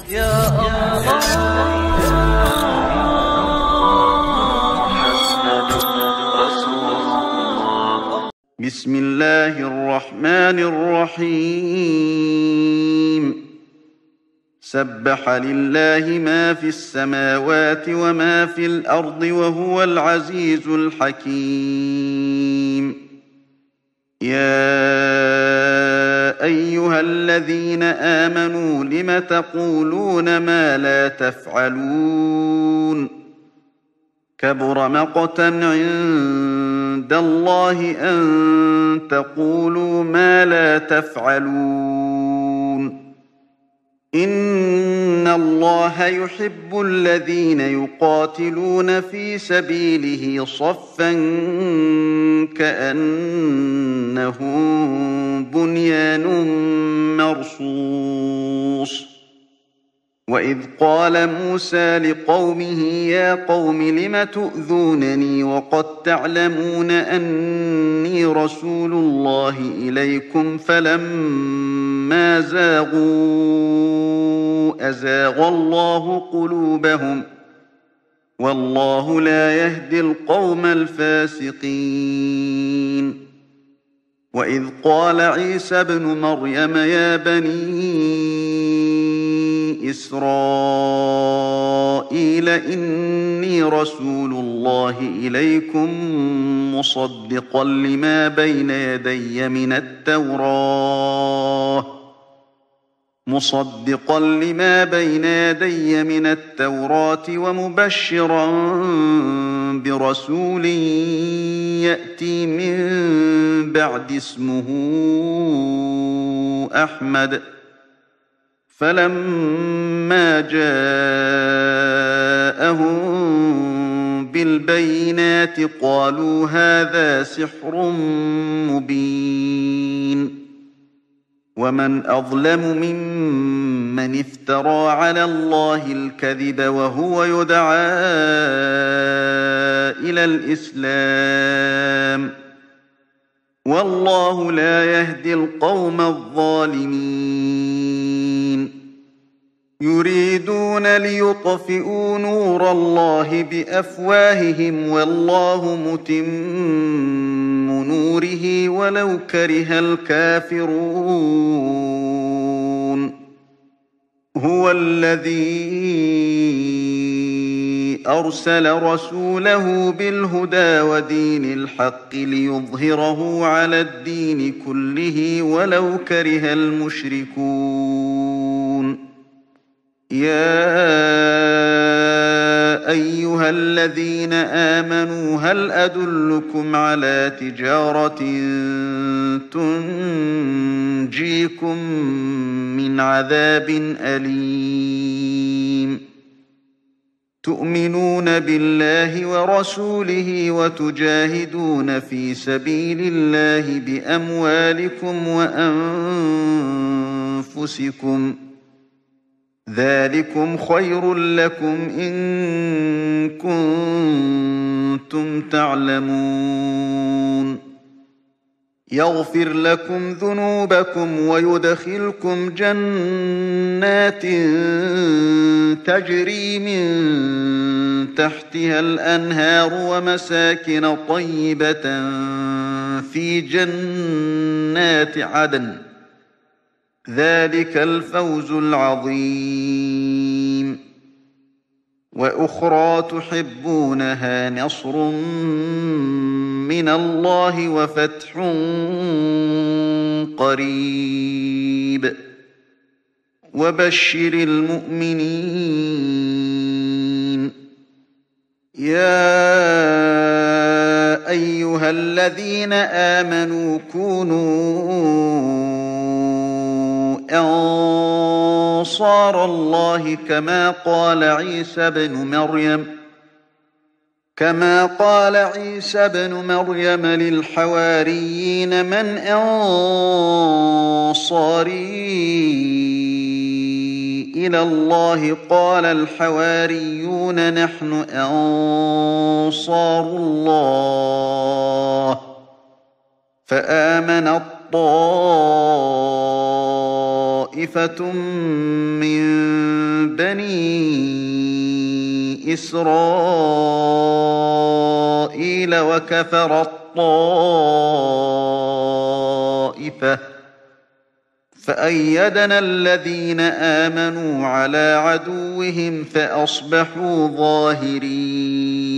يا بسم الله الرحمن الرحيم سبح لله ما في السماوات وما في الأرض وهو العزيز الحكيم يا أيها الذين آمنوا لم تقولون ما لا تفعلون كبر مقتا عند الله أن تقولوا ما لا تفعلون إن الله يحب الذين يقاتلون في سبيله صفا كأنهم بنيان مرصوص وإذ قال موسى لقومه يا قوم لم تؤذونني وقد تعلمون أني رسول الله إليكم فلما زاغوا أزاغ الله قلوبهم والله لا يهدي القوم الفاسقين وإذ قال عيسى ابن مريم يا بني إسرائيل إني رسول الله إليكم مصدقا لما بين يدي من التوراة ومبشرا برسول يأتي من بعد اسمه أحمد فلما جاءهم بالبينات قالوا هذا سحر مبين ومن أظلم ممن افترى على الله الكذب وهو يدعى إلى الإسلام والله لا يهدي القوم الظالمين يريدون ليطفئوا نور الله بأفواههم والله متم نوره ولو كره الكافرون هو الذي أرسل رسوله بالهدى ودين الحق ليظهره على الدين كله ولو كره المشركون يا أيها الذين آمنوا هل أدلكم على تجارة تنجيكم من عذاب أليم تؤمنون بالله ورسوله وتجاهدون في سبيل الله بأموالكم وأنفسكم ذلكم خير لكم إن كنتم تعلمون يغفر لكم ذنوبكم ويدخلكم جنات تجري من تحتها الأنهار ومساكن طيبة في جنات عدن ذلك الفوز العظيم وأخرى تحبونها نصر من الله وفتح قريب وبشر المؤمنين يا أيها الذين آمنوا كونوا أنصار الله كما قال عيسى بن مريم للحواريين من أنصاري إلى الله قال الحواريون نحن أنصار الله فآمن الطائفة من بني إسرائيل وكفر الطائفة فأيدنا الذين آمنوا على عدوهم فأصبحوا ظاهرين.